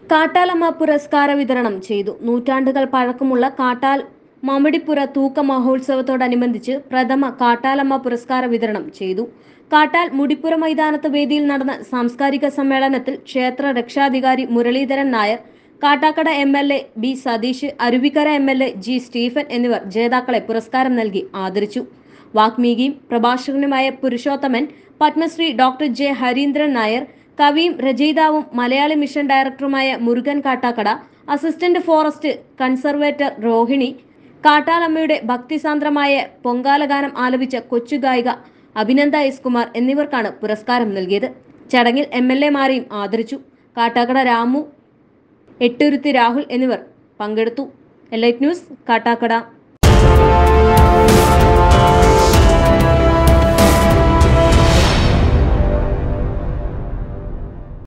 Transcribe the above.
കാട്ടാലമ്മ പുരസ്കാര വിതരണം ചെയ്തു. നൂറ്റാണ്ടുകൾ പഴക്കമുള്ള കാട്ടാൽ മമ്മടിപ്പുര തൂക്ക മഹോത്സവത്തോടനുബന്ധിച്ച് പ്രഥമ കാട്ടാലമ്മ പുരസ്കാര വിതരണം ചെയ്തു. കാട്ടാൽ മുടിപ്പുര മൈതാനത്ത് വേദിയിൽ നടന്ന സാംസ്കാരിക സമ്മേളനത്തിൽ ക്ഷേത്ര രക്ഷാധികാരി Muraleedharan Nair, Kattakada MLA B Satheesh, Aruvikkara MLA G Stephen എന്നിവർ ജേതാക്കളെ പുരസ്കാരം നൽകി ആദരിച്ചു. വാഗ്മിയും പ്രഭാഷകനുമായ പുരുഷോത്തമൻ, പത്മശ്രീ ഡോക്ടർ J ഹരീന്ദ്രൻ നായർ, കവിയും രചയിതാവും മലയാളി മിഷൻ ഡയറക്ടറുമായ Murukan Kattakada, assistant forest conservator Rohini, കാട്ടാലമ്മയുടെ ഭക്തിസാന്ദ്രമായ പൊങ്കാലഗാനം ആലപിച്ച കൊച്ചുഗായിക അഭിനന്ദ S കുമാർ എന്നിവർക്കാണ് പുരസ്കാരം നൽകിയത്. ചടങ്ങിൽ MLA മാരെയും ആദരിച്ചു. കാട്ടാക്കട രാമു, എട്ടുരുത്തി രാഹുൽ എന്നിവർ പങ്കെടുത്തു. Elite news, Kattakada.